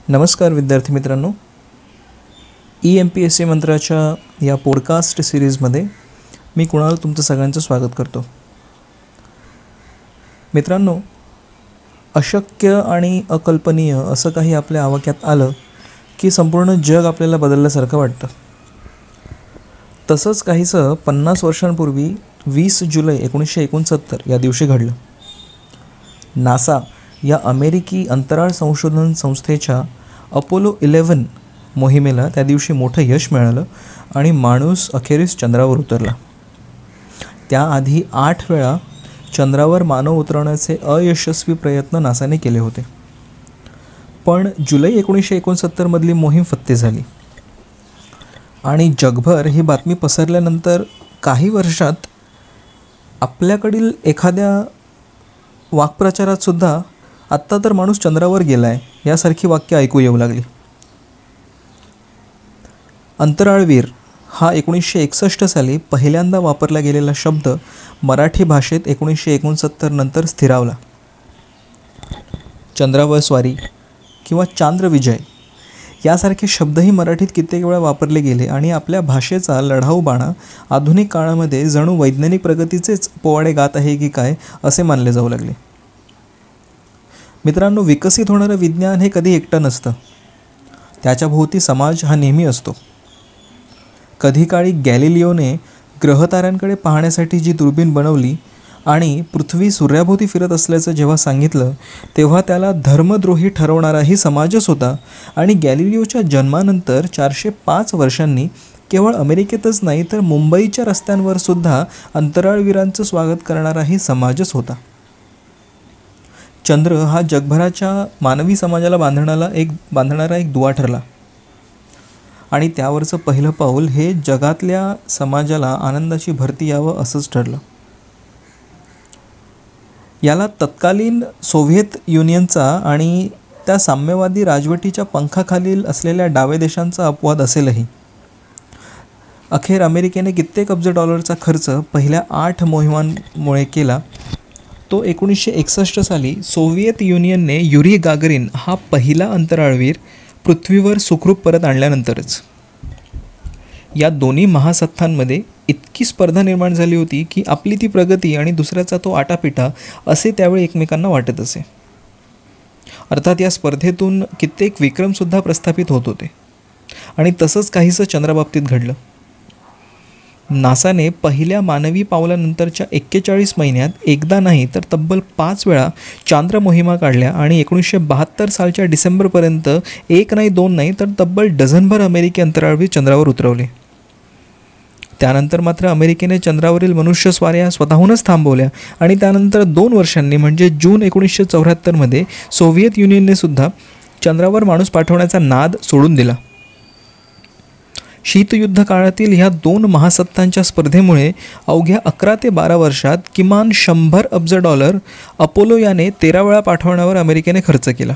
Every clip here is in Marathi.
नमस्कार विद्यार्थी मित्रांनो, EMPSC मंत्राच्या या पॉडकास्ट सिरीजमध्ये मी कुणाल तुमचं सगळ्यांचं स्वागत करतो. मित्रांनो, अशक्य आणि अकल्पनीय असं काही आपल्या आवाक्यात आलं की संपूर्ण जग आपल्याला बदलल्यासारखं वाटतं. तसंच काहीसं 50 वर्षांपूर्वी 20 जुलै 1969 या दिवशी घडलं. नासा या अमेरिकी अंतराळ संशोधन संस्थेच्या अपोलो 11 मोहिमेला त्या दिवशी मोठं यश मिळालं आणि माणूस अखेरीस चंद्रावर उतरला. त्याआधी 8 वेळा चंद्रावर मानव उतरवण्याचे अयशस्वी प्रयत्न नासाने केले होते, पण जुलै 1969 मधली मोहीम फत्ते झाली आणि जगभर ही बातमी पसरल्यानंतर काही वर्षात आपल्याकडील एखाद्या वाक्प्रचारात सुद्धा आत्ता तर माणूस चंद्रावर गेला आहे यासारखी वाक्य ऐकू येऊ लागली. अंतराळवीर हा 1961 साली पहिल्यांदा वापरला गेलेला शब्द मराठी भाषेत 1969 नंतर स्थिरावला. चंद्रावर स्वारी किंवा चांद्रविजय यासारखे शब्दही मराठीत कित्येक वेळा वापरले गेले आणि आपल्या भाषेचा लढाऊ बाणा आधुनिक काळामध्ये जणू वैज्ञानिक प्रगतीचेच पोवाडे गात आहे की काय असे मानले जाऊ लागले. मित्रांनो, विकसित होणारं विज्ञान हे कधी एकटं नसतं. त्याच्याभोवती समाज हा नेहमी असतो. कधी काळी गॅलिलिओने ग्रहताऱ्यांकडे पाहण्यासाठी जी दुर्बीण बनवली आणि पृथ्वी सूर्याभोवती फिरत असल्याचं जेव्हा सांगितलं तेव्हा त्याला धर्मद्रोही ठरवणाराही समाजच होता आणि गॅलिलिओच्या जन्मानंतर 405 वर्षांनी केवळ अमेरिकेतच नाही तर मुंबईच्या रस्त्यांवर सुद्धा अंतराळवीरांचं स्वागत करणाराही समाजच होता. चंद्र हा जगभराच्या मानवी समाजाला बांधणारा एक दुवा ठरला आणि त्यावरचं पहिलं पाऊल हे जगातल्या समाजाला आनंदाची भरती यावं असंच ठरलं. याला तत्कालीन सोव्हिएत युनियनचा आणि त्या साम्यवादी राजवटीच्या पंखाखालील असलेल्या डावे देशांचा अपवाद असेलही. अखेर अमेरिकेने कित्येक अब्ज डॉलरचा खर्च पहिल्या 8 मोहिमांमुळे केला. तो 1961 साली सोव्हिएत युनियनने युरी गागरिन हा पहिला अंतराळवीर पृथ्वीवर सुखरूप परत आणल्यानंतरच. या दोन्ही महासत्तांमध्ये इतकी स्पर्धा निर्माण झाली होती की आपली ती प्रगती आणि दुसऱ्याचा तो आटापिटा असे त्यावेळी एकमेकांना वाटत असे. अर्थात या स्पर्धेतून कित्येक विक्रमसुद्धा प्रस्थापित होत होते आणि तसंच काहीसं चंद्राबाबतीत घडलं. नासाने पहिल्या मानवी पावलानंतरच्या 41 महिन्यात एकदा नाही तर तब्बल 5 वेळा चांद्र मोहिमा काढल्या आणि 1972 सालच्या डिसेंबरपर्यंत 1 नाही 2 नाही तर तब्बल डझनभर अमेरिकी अंतराळवीर चंद्रावर उतरवले. त्यानंतर मात्र अमेरिकेने चंद्रावरील मनुष्यस्वाऱ्या स्वतःहूनच थांबवल्या आणि त्यानंतर 2 वर्षांनी म्हणजे जून 1974 सोव्हिएत युनियनने सुद्धा चंद्रावर माणूस पाठवण्याचा नाद सोडून दिला. शीतयुद्ध काळातील ह्या 2 महासत्तांच्या स्पर्धेमुळे अवघ्या 11 ते 12 वर्षात किमान 100 अब्ज डॉलर अपोलो याने 13 वेळा पाठवण्यावर अमेरिकेने खर्च केला.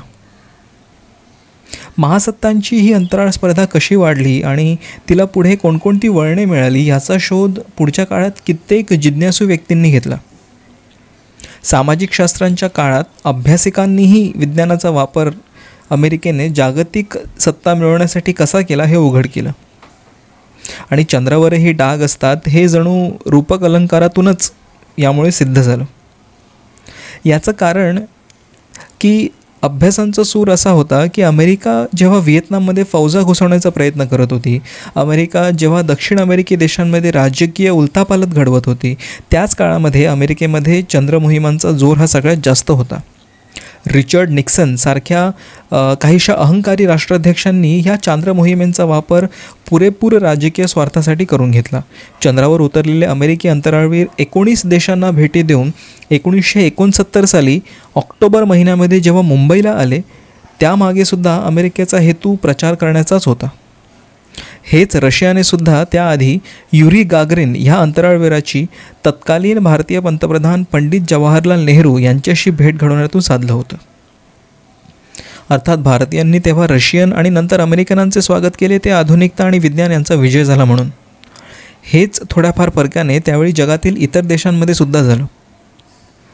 महासत्तांची ही अंतराळ स्पर्धा कशी वाढली आणि तिला पुढे कोणकोणती वळणे मिळाली याचा शोध पुढच्या काळात कित्येक जिज्ञासू व्यक्तींनी घेतला. सामाजिक शास्त्रांच्या काळात अभ्यासिकांनीही विज्ञानाचा वापर अमेरिकेने जागतिक सत्ता मिळवण्यासाठी कसा केला हे उघड केलं आणि चंद्रावरही डाग असतात हे जणू रूपक अलंकारातूनच यामुळे सिद्ध झालं. याचं कारण की अभ्यासांचा सूर असा होता की अमेरिका जेव्हा व्हिएतनाममध्ये फौजा घुसवण्याचा प्रयत्न करत होती, अमेरिका जेव्हा दक्षिण अमेरिकी देशांमध्ये राजकीय उलथापालथ घडवत होती, त्याच काळामध्ये अमेरिकेमध्ये चंद्रमोहिमांचा जोर हा सगळ्यात जास्त होता. रिचर्ड निक्सन सारख्या काहीशा अहंकारी राष्ट्राध्यक्षांनी ह्या चांद्र मोहिमेचा वापर पुरेपूर राजकीय स्वार्थासाठी करून घेतला. चंद्रावर उतरलेले अमेरिकी अंतराळवीर 19 देशांना भेटी देऊन 1969 साली ऑक्टोबर महिन्यामध्ये जेव्हा मुंबईला आले त्यामागे सुद्धा अमेरिकेचा हेतू प्रचार करण्याचाच होता. हेच रशियाने सुद्धा त्याआधी युरी गागरिन ह्या अंतराळवीराची तत्कालीन भारतीय पंतप्रधान पंडित जवाहरलाल नेहरू यांच्याशी भेट घडवण्यातून साधलं होतं. अर्थात भारतीयांनी तेव्हा रशियन आणि नंतर अमेरिकनांचे स्वागत केले ते आधुनिकता आणि विज्ञान यांचा विजय झाला म्हणून. हेच थोड्याफार फरकाने त्यावेळी जगातील इतर देशांमध्ये सुद्धा झालं.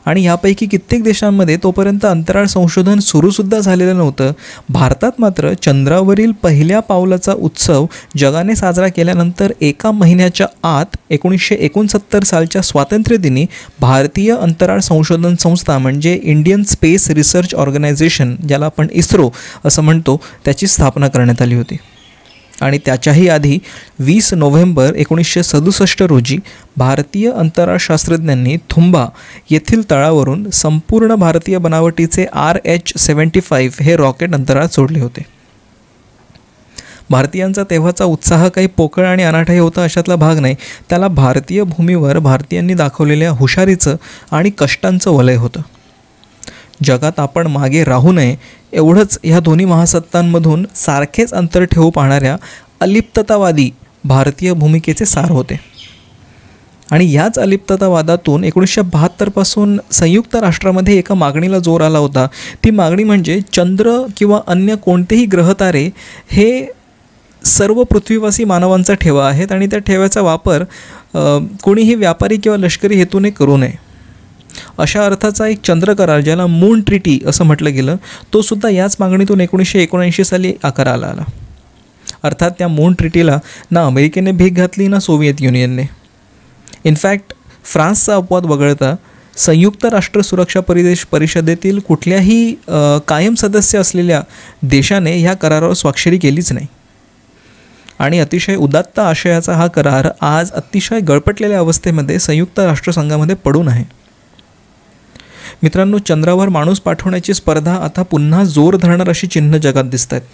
आणि यापैकी कित्येक देशांमध्ये तोपर्यंत अंतराळ संशोधन सुरूसुद्धा झालेलं नव्हतं. भारतात मात्र चंद्रावरील पहिल्या पावलाचा उत्सव जगाने साजरा केल्यानंतर एका महिन्याच्या आत 1969 सालच्या स्वातंत्र्यदिनी भारतीय अंतराळ संशोधन संस्था म्हणजे इंडियन स्पेस रिसर्च ऑर्गनायझेशन, ज्याला आपण इस्रो असं म्हणतो, त्याची स्थापना करण्यात आली होती. आणि त्याच्याही आधी 20 नोव्हेंबर 1967 रोजी भारतीय अंतराळ शास्त्रज्ञांनी थुंबा येथील तळावरून संपूर्ण भारतीय बनावटीचे RH-75 हे रॉकेट अंतराळात सोडले होते. भारतीयांचा तेव्हाचा उत्साह काही पोकळ आणि अनाठाई होता अशातला भाग नाही. त्याला भारतीय भूमीवर भारतीयांनी दाखवलेल्या हुशारीचं आणि कष्टांचं वलय होतं. जगात आपण मागे राहू नये एवढंच ह्या दोन्ही महासत्तांमधून सारखेच अंतर ठेवू पाहणाऱ्या अलिप्ततावादी भारतीय भूमिकेचे सार होते. आणि याच अलिप्ततावादातून 1972 पासून संयुक्त राष्ट्रामध्ये एका मागणीला जोर आला होता. ती मागणी म्हणजे चंद्र किंवा अन्य कोणतेही ग्रहतारे हे सर्व पृथ्वीवासी मानवांचा ठेवा आहेत आणि त्या ठेव्याचा वापर कोणीही व्यापारी किंवा लष्करी हेतूने करू नये. अशा अर्थाचा एक चंद्र करार, ज्याला मून ट्रिटी असं म्हटलं गेलं, तो सुद्धा याच मागणीतून 1979 साली आकाराला आला. अर्थात त्या मून ट्रिटीला ना अमेरिकेने भीक घातली ना सोव्हिएत युनियनने. इनफॅक्ट फ्रान्सचा अपवाद वगळता संयुक्त राष्ट्र सुरक्षा परिषदेतील कुठल्याही कायम सदस्य असलेल्या देशाने ह्या करारावर स्वाक्षरी केलीच नाही. आणि अतिशय उदात्त आशयाचा हा करार आज अतिशय गळपटलेल्या अवस्थेमध्ये संयुक्त राष्ट्रसंघामध्ये पडून आहे. मित्रांनो, चंद्रावर माणूस पाठवण्याची स्पर्धा आता पुन्हा जोर धरणार अशी चिन्ह जगात दिसत आहेत.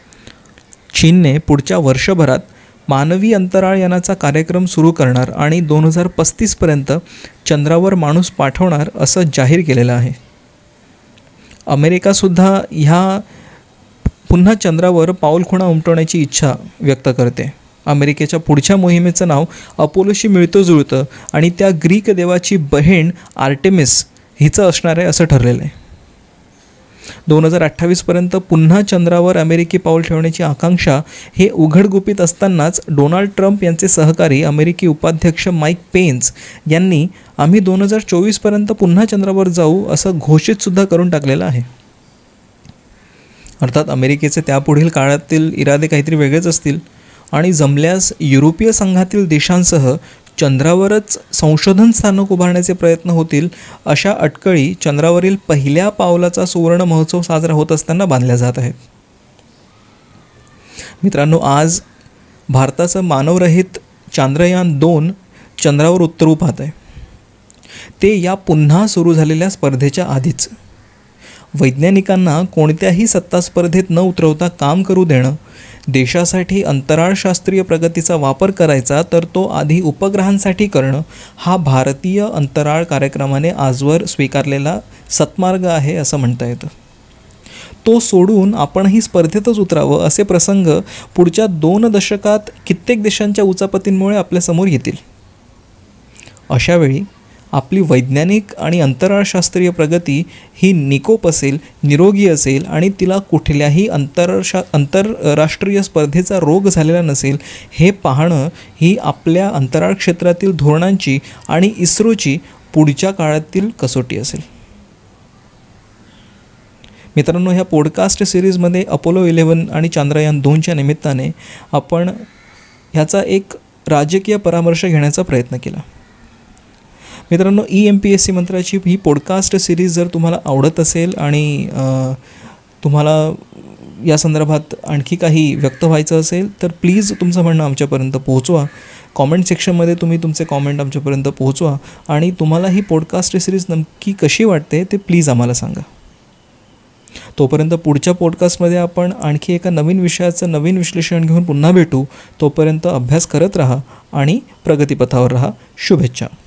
चीनने पुढच्या वर्षभरात मानवी अंतराळ यानाचा कार्यक्रम सुरू करणार आणि 2035पर्यंत चंद्रावर माणूस पाठवणार असं जाहीर केलेलं आहे. अमेरिकासुद्धा ह्या पुन्हा चंद्रावर पाऊलखुणा उमटवण्याची इच्छा व्यक्त करते. अमेरिकेच्या पुढच्या मोहिमेचं नाव अपोलोशी मिळतं जुळतं आणि त्या ग्रीक देवाची बहीण आर्टेमिस हिचं असणार आहे असं ठरलेलं आहे. 2028पर्यंत पुन्हा चंद्रावर अमेरिकी पाऊल ठेवण्याची आकांक्षा हे उघडगुपित असतानाच डोनाल्ड ट्रम्प यांचे सहकारी अमेरिकी उपाध्यक्ष माईक पेन्स यांनी आम्ही 2024पर्यंत पुन्हा चंद्रावर जाऊ असं घोषितसुद्धा करून टाकलेलं आहे. अर्थात अमेरिकेचे त्यापुढील काळातील इरादे काहीतरी वेगळेच असतील आणि जमल्यास युरोपीय संघातील देशांसह चंद्रावरच संशोधन स्थानक उभारण्याचे प्रयत्न होतील. अशा अटकळी चंद्रावरील पहिल्या पावलाचा सुवर्ण महोत्सव साजरा होत असताना बांधल्या जात आहेत. मित्रांनो, आज भारताचं मानवरहित चांद्रयान-2 चंद्रावर उतरू पाहत आहे. ते या पुन्हा सुरू झालेल्या स्पर्धेच्या आधीच. वैज्ञानिकांना कोणत्याही सत्ता स्पर्धेत न उतरवता काम करू देणं, देशासाठी अंतराळशास्त्रीय प्रगतीचा वापर करायचा तर तो आधी उपग्रहांसाठी करणं, हा भारतीय अंतराळ कार्यक्रमाने आजवर स्वीकारलेला सत्मार्ग आहे असं म्हणता येतं. तो सोडून आपणही स्पर्धेतच उतरावं असे प्रसंग पुढच्या 2 दशकात कित्येक देशांच्या उचापतींमुळे आपल्यासमोर येतील. अशावेळी आपली वैज्ञानिक आणि अंतराळशास्त्रीय प्रगती ही निकोप असेल, निरोगी असेल आणि तिला कुठल्याही आंतरराष्ट्रीय स्पर्धेचा रोग झालेला नसेल हे पाहणं ही आपल्या अंतराळ क्षेत्रातील धोरणांची आणि इस्रोची पुढच्या काळातील कसोटी असेल. मित्रांनो, ह्या पॉडकास्ट सिरीजमध्ये अपोलो 11 आणि चांद्रयान-2च्या निमित्ताने आपण ह्याचा एक राजकीय परामर्श घेण्याचा प्रयत्न केला. मित्रांनो, EMPSC मंत्राची ही पॉडकास्ट सिरीज जर तुम्हाला आवडत असेल आणि तुम्हाला या संदर्भात आणखी काही व्यक्त व्हायचं असेल तर प्लीज तुमचं म्हणणं आमच्यापर्यंत पोहोचवा. कॉमेंट सेक्शनमध्ये तुम्ही तुमचे कॉमेंट आमच्यापर्यंत पोहोचवा आणि तुम्हाला ही पॉडकास्ट सिरीज नक्की कशी वाटते ते प्लीज आम्हाला सांगा. तोपर्यंत पुढच्या पॉडकास्टमध्ये आपण आणखी एका नवीन विषयाचं नवीन विश्लेषण घेऊन पुन्हा भेटू. तोपर्यंत अभ्यास करत राहा आणि प्रगतीपथावर राहा. शुभेच्छा.